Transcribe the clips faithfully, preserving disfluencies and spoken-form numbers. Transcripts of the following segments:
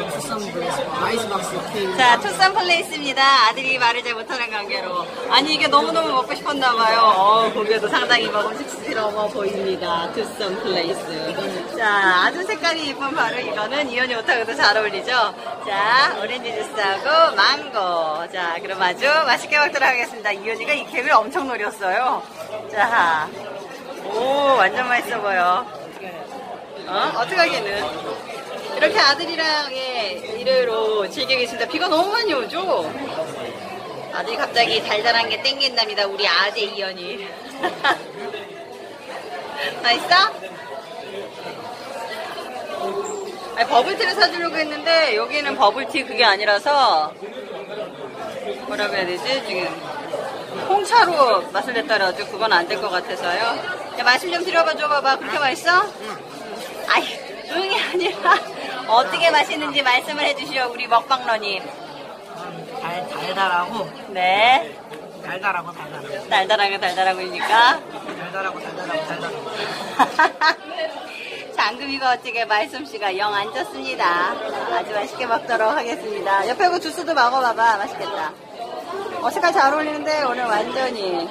투썸 플레이스 아이스박스 케이크. 자, 투썸 플레이스입니다. 아들이 말을 잘 못하는 관계로. 아니, 이게 너무너무 먹고 싶었나봐요. 어, 고기도 상당히 먹음직스러워 보입니다. 투썸 플레이스. 자, 아주 색깔이 이쁜 바로 이거는 이현이 옷하고도 잘 어울리죠? 자, 오렌지 주스하고 망고. 자, 그럼 아주 맛있게 먹도록 하겠습니다. 이현이가 이 케이크를 엄청 노렸어요. 자, 오, 완전 맛있어 보여. 어? 어떡하기는. 이렇게 아들이랑 예, 일요일로 즐기고 있습니다. 비가 너무 많이 오죠? 아들이 갑자기 달달한 게 땡긴답니다. 우리 아재 이현이. 맛있어? 아니, 버블티를 사주려고 했는데 여기는 버블티 그게 아니라서 뭐라고 해야 되지? 지금 홍차로 맛을 냈다 그래가지고 그건 안 될 것 같아서요. 야, 말씀 좀 드려봐 줘봐봐. 그렇게 맛있어? 아이, 응이 아니라 어떻게 맛있는지 말씀을 해주시오, 우리 먹방러님. 달, 달달하고. 네. 달달하고 달달하고. 달달하고 달달하고이니까. 달달하고 달달하고 달달하고. 장금이가 어찌게 말솜씨가 영 안 좋습니다. 아주 맛있게 먹도록 하겠습니다. 옆에 그 주스도 먹어봐봐. 맛있겠다. 어, 색깔 잘 어울리는데 오늘 완전히.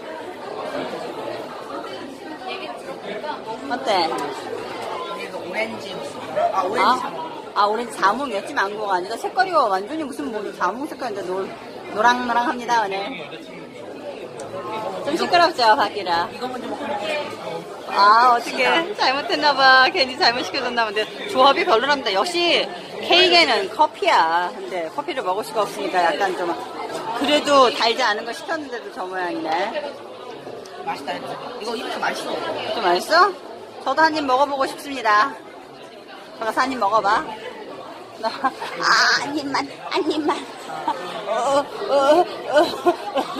어때? 이거 오렌지. 아, 오렌지. 아, 아 오렌지 자몽이었지 망고가 아니다. 색깔이 완전히 무슨 뭐 자몽 색깔인데 노, 노랑노랑합니다 오늘. 좀 시끄럽죠 바퀴라. 이거 먼저 먹고 먹고. 아 어떻게 잘못했나봐. 괜히 잘못 시켜줬나 본데 조합이 별로랍니다. 역시 케이크에는 커피야. 근데 커피를 먹을 수가 없으니까 약간 좀 그래도 달지 않은 거 시켰는데도 저 모양이네. 맛있다. 이거 이렇게 맛있어. 좀 맛있어? 저도 한 입 먹어보고 싶습니다. 들어가서 한 입 먹어봐. 아, 한 입만, 한 입만. 어, 어, 어.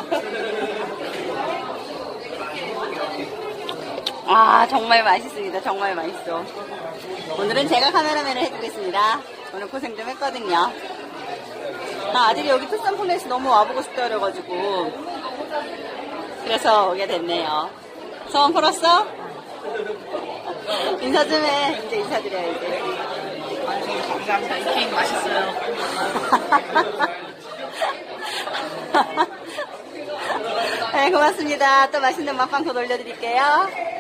아, 정말 맛있습니다. 정말 맛있어. 오늘은 제가 카메라맨을 해주겠습니다. 오늘 고생 좀 했거든요. 아, 아들이 여기 투썸 플레이스 너무 와보고 싶다 그래가지고. 그래서 오게 됐네요. 소원 풀었어? 인사 좀 해. 이제 인사드려야지. 감사합니다. 이 케이크 맛있어요. 네, 고맙습니다. 또 맛있는 먹방 더 올려드릴게요.